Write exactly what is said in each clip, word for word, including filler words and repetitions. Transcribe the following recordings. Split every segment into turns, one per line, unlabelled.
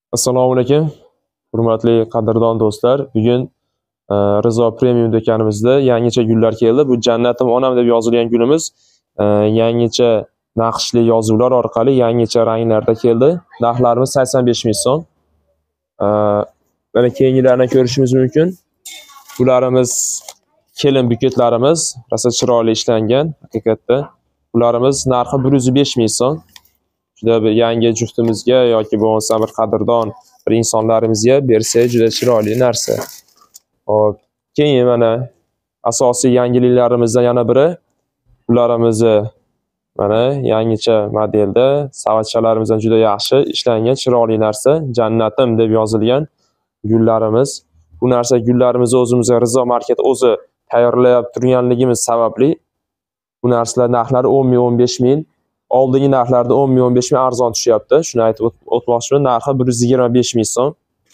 Assalomu alaykum. Hurmatli qadrdon do'stlar. Bugun e, Rizo Premium do'konimizda yangicha gullar keldi. Bu Jannatim onam deb yozilgan gulimiz e, yangicha naqshli yozuvlar orqali yangicha ranglarda keldi. Narxlarimiz sakson besh ming so'm. E, Mana keyingilarni ko'rishimiz mumkin. Bularimiz kelin buketlarimiz, rosa chiroyli ishlangan haqiqatda. Bularimiz narxi bir yuz besh ming so'm. Juda bir yangi juftimizga yoki bo'lmasa bir qadrdon bir insonlarimizga bersa juda chiroyli narsa. Hop, keyin mana asosiy yangiliklarimizdan yana biri bularimizni mana yangicha modelda savatchalarimizdan juda yaxshi ishlangan chiroyli narsa. Jannatim deb yozilgan gullarimiz. Bu narsa gullarimizni o'zimizga Rizo Market o'zi tayyorlab turganligimiz sababli bu narsalar narxlari o'n ming o'n besh ming, oldingi narxlarda o'n ming o'n besh ming arzon tushyapti. Shuni aytib o'tmoqchiman. Narxi bir yuz yigirma besh ming so'm.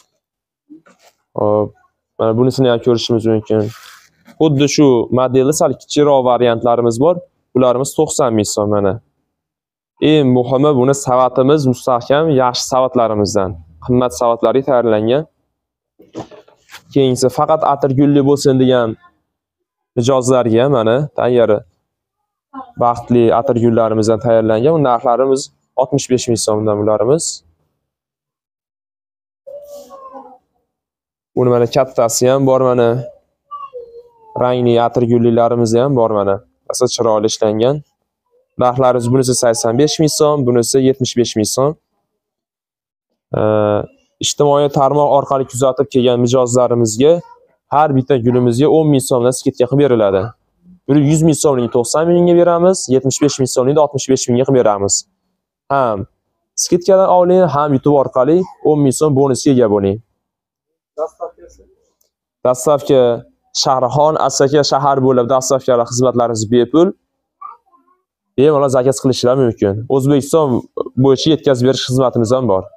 Hop, mana bunisini ham ko'rishimiz mumkin. Xuddi shu modelda sal kichikroq variantlarimiz bor. Bularimiz to'qson ming so'm mana. Eng muhimi buni savatimiz mustahkam, yaxshi savatlarimizdan, qimmat savatlarga tayyorlangan. Keyingi faqat atirgulli bo'lsin degan mijozlarga mana tayyor baxtli atirgullarimizdan tayyorlangan. Bu narxlarimiz oltmish besh ming so'mdan bularimiz. Buni mana kattasi ham bor mana. Rangli atirgullilarimiz ham bor mana. Asa chiroyli ishlangan. Narxlarimiz bunisi sakson besh ming so'm, bunisi yetmish besh ming so'm. Ijtimoiy tarmoq orqali kuzatib kelgan mijozlarimizga har bitta gulimizga o'n ming so'mdan skidka qilib beriladi. Buni yuz ming so'mning to'qson mingga beramiz, yetmish besh ming so'mning oltmish besh mingga qilib beramiz. Ham skidkadan oling, ham YouTube orqali o'n ming so'm bonusga ega bo'ling. Dastavka Shahrixon, Asaka shahar bo'ylab dastavkalar xizmatlarimiz bepul. Bemalol zakaz qilishlar mumkin. O'zbekiston bo'yicha yetkazib berish xizmatimiz ham bor.